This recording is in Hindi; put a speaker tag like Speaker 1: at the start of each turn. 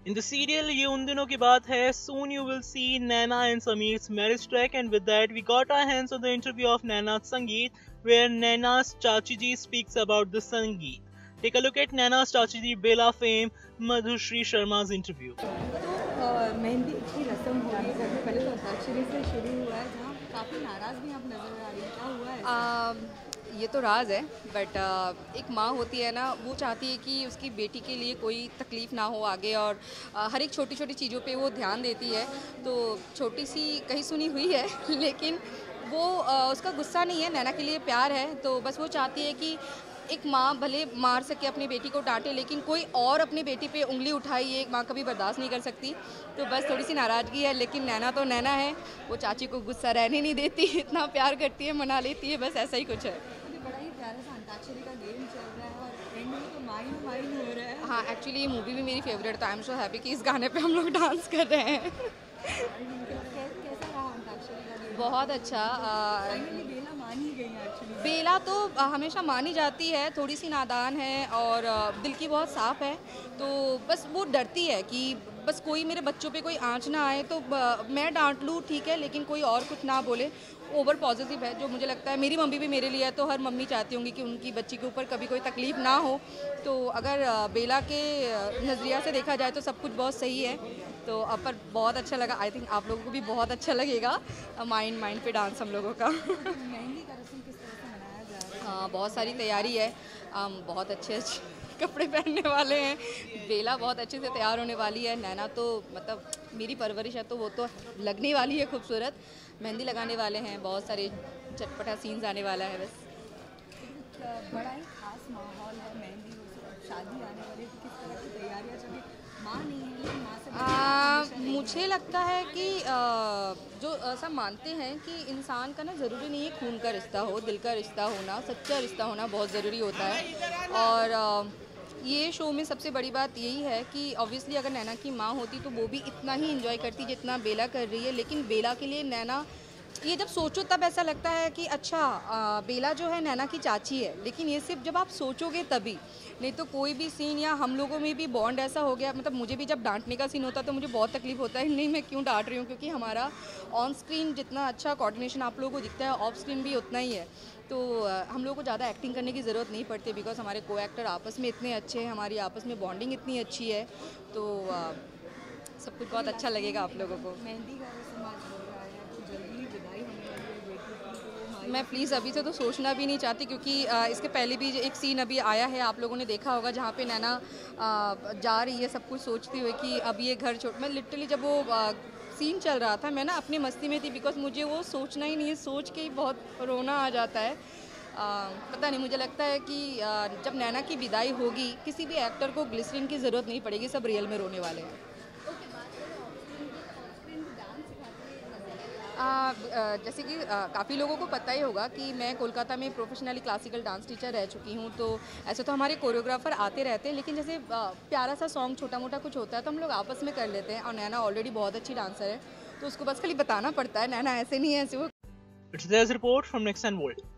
Speaker 1: In the serial ये उन दिनों की बात है. Soon you will see Naina and Sameer's marriage track, and with that we got our hands on the interview of Naina's Sangeet, where Naina's Chachi ji speaks about the Sangeet. Take a look at Naina's Chachi ji Bela fame Madhushri Sharma's interview.
Speaker 2: तो मेहंदी की रस्म हो रही है, पहले तो अंताक्षरी से शुरू हुआ है जहाँ काफ़ी नाराज़ भी आप नज़र आ रही हैं, क्या हुआ है?
Speaker 3: ये तो राज है, बट एक माँ होती है ना, वो चाहती है कि उसकी बेटी के लिए कोई तकलीफ़ ना हो आगे, और हर एक छोटी छोटी चीज़ों पे वो ध्यान देती है. तो छोटी सी कही सुनी हुई है लेकिन वो उसका गुस्सा नहीं है, नैना के लिए प्यार है. तो बस वो चाहती है कि एक माँ भले मार सके अपनी बेटी को, डांटे, लेकिन कोई और अपनी बेटी पे उंगली उठाई ये एक माँ कभी बर्दाश्त नहीं कर सकती. तो बस थोड़ी सी नाराज़गी है, लेकिन नैना तो नैना है, वो चाची को गुस्सा रहने नहीं देती, इतना प्यार करती है, मना लेती है, बस ऐसा ही कुछ है.
Speaker 2: बड़ा ही प्यारा सा अंताक्षरी का गेम चल रहा है और एंड में तो माइंड माइंड हो रहा है.
Speaker 3: हाँ, एक्चुअली ये मूवी भी मेरी फेवरेट था. आई एम सो हैप्पी कि इस गाने पे हम लोग डांस कर रहे हैं.
Speaker 2: कैसा रहा अंताक्षरी का गेम?
Speaker 3: बहुत अच्छा.
Speaker 2: बेला मान ही गई एक्चुअली.
Speaker 3: बेला तो हमेशा मानी जाती है, थोड़ी सी नादान है और दिल की बहुत साफ़ है. तो बस वो डरती है कि बस कोई मेरे बच्चों पे कोई आँच ना आए, तो मैं डांट लूँ ठीक है, लेकिन कोई और कुछ ना बोले. ओवर पॉजिटिव है, जो मुझे लगता है मेरी मम्मी भी मेरे लिए है, तो हर मम्मी चाहती होंगी कि उनकी बच्ची के ऊपर कभी कोई तकलीफ़ ना हो. तो अगर बेला के नज़रिया से देखा जाए तो सब कुछ बहुत सही है. तो अब पर बहुत अच्छा लगा. आई थिंक आप लोगों को भी बहुत अच्छा लगेगा. माइंड पे डांस हम लोगों का.
Speaker 2: मेहंदी का रस्म किस तरह से मनाया जा रहा है?
Speaker 3: हाँ, बहुत सारी तैयारी है. बहुत अच्छे कपड़े पहनने वाले हैं. बेला बहुत अच्छे से तैयार होने वाली है. नैना तो मतलब मेरी परवरिश है, तो वो तो लगने वाली है खूबसूरत. मेहंदी लगाने वाले हैं, बहुत सारे चटपटा सीन्स आने वाला है. बस
Speaker 2: बड़ा ही खास माहौल है, मेहंदी शादी आने वाली है, तो किस तरह की तैयारियाँ चल रही? माँ नहीं है लेकिन माँ से
Speaker 3: मुझे लगता है कि जो सब मानते हैं कि इंसान का ना ज़रूरी नहीं है खून का रिश्ता हो, दिल का रिश्ता होना, सच्चा रिश्ता होना बहुत ज़रूरी होता है. और ये शो में सबसे बड़ी बात यही है कि ऑब्वियसली अगर नैना की माँ होती तो वो भी इतना ही एंजॉय करती जितना बेला कर रही है. लेकिन बेला के लिए नैना, ये जब सोचो तब ऐसा लगता है कि अच्छा बेला जो है नैना की चाची है, लेकिन ये सिर्फ जब आप सोचोगे तभी. नहीं तो कोई भी सीन, या हम लोगों में भी बॉन्ड ऐसा हो गया, मतलब मुझे भी जब डांटने का सीन होता है तो मुझे बहुत तकलीफ होता है, नहीं मैं क्यों डांट रही हूँ, क्योंकि हमारा ऑन स्क्रीन जितना अच्छा कोऑर्डिनेशन आप लोगों को दिखता है, ऑफ स्क्रीन भी उतना ही है. तो हम लोगों को ज़्यादा एक्टिंग करने की ज़रूरत नहीं पड़ती, बिकॉज हमारे को एक्टर आपस में इतने अच्छे हैं, हमारी आपस में बॉन्डिंग इतनी अच्छी है. तो सब कुछ बहुत अच्छा लगेगा आप लोगों को.
Speaker 2: मेहंदी का रस्म आज हो रहा है, तो जल्दी ही विदाई होने वाली है बेटी की, तो वो
Speaker 3: मैं प्लीज़ अभी से तो सोचना भी नहीं चाहती, क्योंकि इसके पहले भी एक सीन अभी आया है, आप लोगों ने देखा होगा, जहाँ पे नैना जा रही है सब कुछ सोचती हुई कि अब ये घर छोड़. मैं लिटरली जब वो सीन चल रहा था, मैं ना अपनी मस्ती में थी, बिकॉज मुझे वो सोचना ही नहीं है, सोच के ही बहुत रोना आ जाता है. पता नहीं, मुझे लगता है कि जब नैना की विदाई होगी, किसी भी एक्टर को ग्लिसरीन की ज़रूरत नहीं पड़ेगी, सब रियल में रोने वाले हैं. जैसे कि काफ़ी लोगों को पता ही होगा कि मैं कोलकाता में प्रोफेशनली क्लासिकल डांस टीचर रह चुकी हूँ. तो ऐसे तो हमारे कोरियोग्राफर आते रहते हैं, लेकिन जैसे प्यारा सा सॉन्ग छोटा मोटा कुछ होता है तो हम लोग आपस में कर लेते हैं. और नैना ऑलरेडी बहुत अच्छी डांसर है, तो उसको बस खाली बताना पड़ता है, नैना ऐसे नहीं है, ऐसे वो.
Speaker 1: It's there's report from Next and World.